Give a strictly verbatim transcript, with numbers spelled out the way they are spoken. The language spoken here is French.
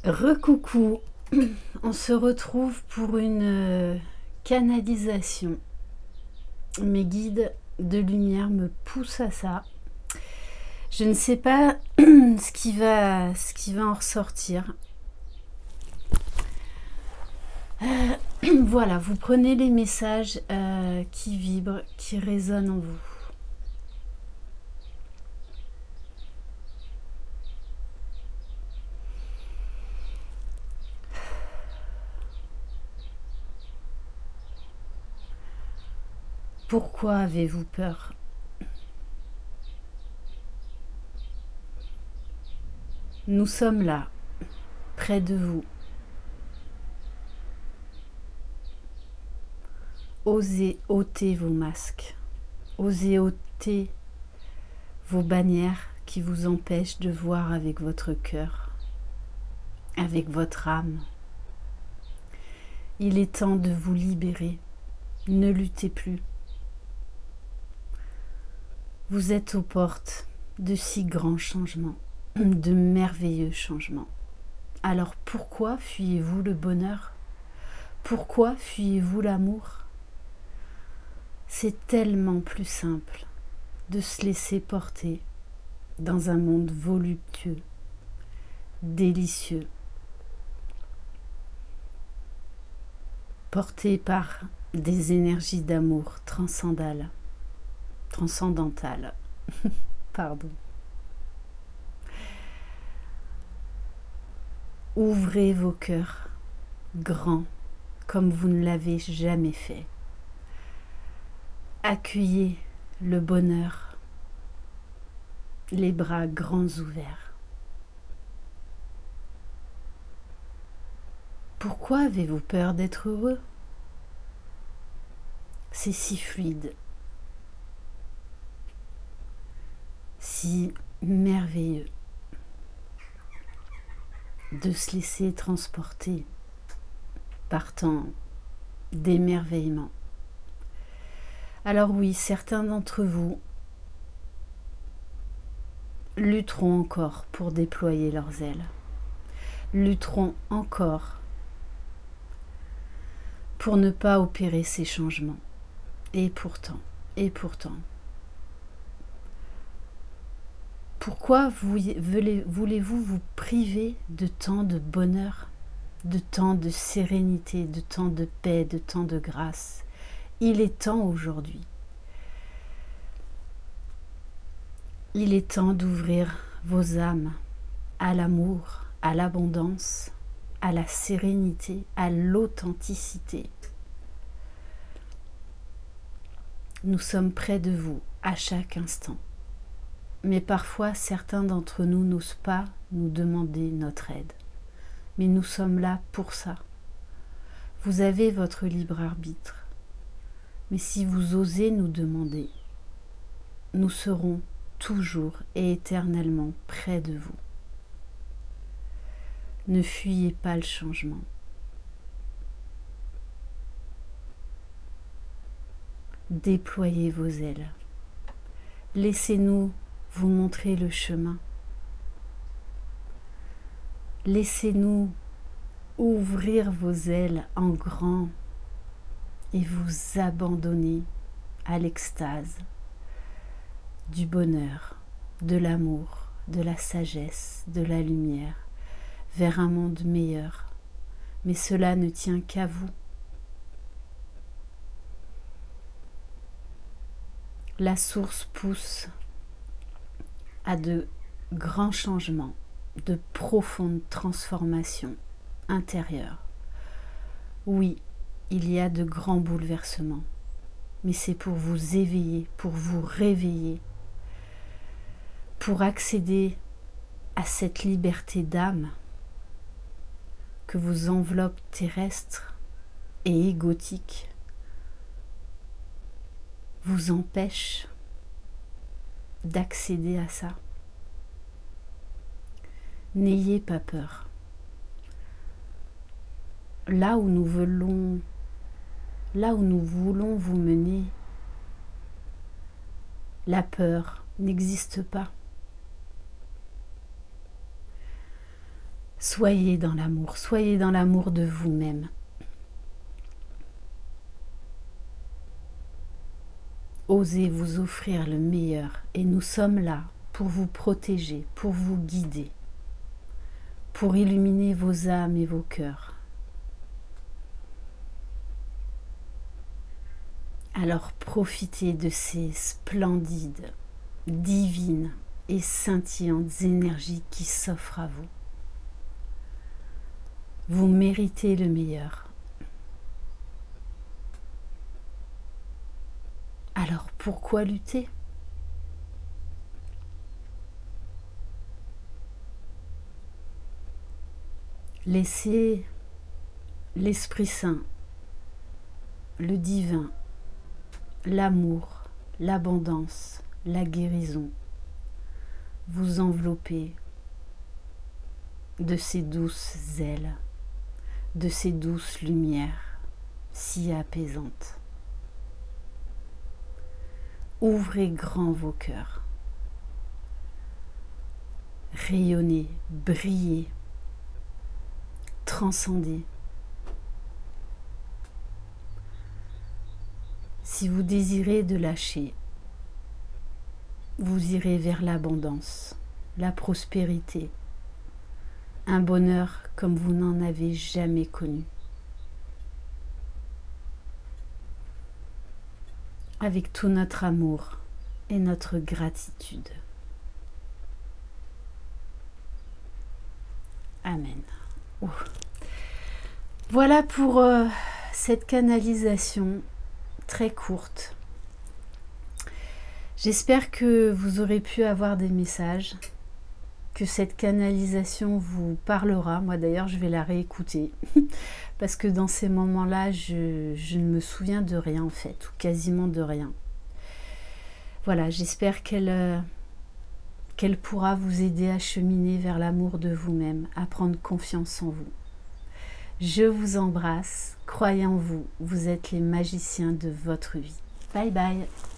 Recoucou, on se retrouve pour une euh, canalisation. Mes guides de lumière me poussent à ça. Je ne sais pas ce qui va, ce qui va en ressortir. Euh, voilà, vous prenez les messages euh, qui vibrent, qui résonnent en vous. Pourquoi avez-vous peur? Nous sommes là, près de vous. Osez ôter vos masques. Osez ôter vos bannières qui vous empêchent de voir avec votre cœur, avec votre âme. Il est temps de vous libérer. Ne luttez plus. Vous êtes aux portes de si grands changements, de merveilleux changements. Alors pourquoi fuyez-vous le bonheur? Pourquoi fuyez-vous l'amour? C'est tellement plus simple de se laisser porter dans un monde voluptueux, délicieux, porté par des énergies d'amour transcendantales. Transcendantales. Pardon. Ouvrez vos cœurs grands comme vous ne l'avez jamais fait. Accueillez le bonheur, les bras grands ouverts. Pourquoi avez-vous peur d'être heureux? C'est si fluide, si merveilleux de se laisser transporter par tant d'émerveillement. Alors oui, certains d'entre vous lutteront encore pour déployer leurs ailes, lutteront encore pour ne pas opérer ces changements. Et pourtant, et pourtant, pourquoi voulez-vous vous priver de tant de bonheur, de tant de sérénité, de tant de paix, de tant de grâce? Il est temps aujourd'hui. Il est temps d'ouvrir vos âmes à l'amour, à l'abondance, à la sérénité, à l'authenticité. Nous sommes près de vous à chaque instant. Mais parfois, certains d'entre nous n'osent pas nous demander notre aide. Mais nous sommes là pour ça. Vous avez votre libre arbitre. Mais si vous osez nous demander, nous serons toujours et éternellement près de vous. Ne fuyez pas le changement. Déployez vos ailes. Laissez-nous vous montrer le chemin. Laissez-nous ouvrir vos ailes en grand et vous abandonner à l'extase du bonheur, de l'amour, de la sagesse, de la lumière, vers un monde meilleur. Mais cela ne tient qu'à vous. La source pousse à de grands changements, de profondes transformations intérieures. Oui, il y a de grands bouleversements, mais c'est pour vous éveiller, pour vous réveiller, pour accéder à cette liberté d'âme que vos enveloppes terrestres et égotiques vous empêchent d'accéder à ça. N'ayez pas peur. Là où nous voulons, là où nous voulons vous mener, la peur n'existe pas. Soyez dans l'amour, soyez dans l'amour de vous-même. Osez vous offrir le meilleur et nous sommes là pour vous protéger, pour vous guider, pour illuminer vos âmes et vos cœurs. Alors profitez de ces splendides, divines et scintillantes énergies qui s'offrent à vous. Vous méritez le meilleur. Alors pourquoi lutter? Laissez l'Esprit Saint, le divin, l'amour, l'abondance, la guérison vous envelopper de ces douces ailes, de ces douces lumières si apaisantes. Ouvrez grand vos cœurs. Rayonnez, brillez, transcendez. Si vous désirez de lâcher, vous irez vers l'abondance, la prospérité, un bonheur comme vous n'en avez jamais connu. Avec tout notre amour et notre gratitude. Amen. Ouh. Voilà pour euh, cette canalisation très courte. J'espère que vous aurez pu avoir des messages, que cette canalisation vous parlera. Moi d'ailleurs, je vais la réécouter parce que dans ces moments-là, je, je ne me souviens de rien en fait, ou quasiment de rien. Voilà, j'espère qu'elle euh, qu'elle pourra vous aider à cheminer vers l'amour de vous-même, à prendre confiance en vous. Je vous embrasse, croyez en vous, vous êtes les magiciens de votre vie. Bye bye.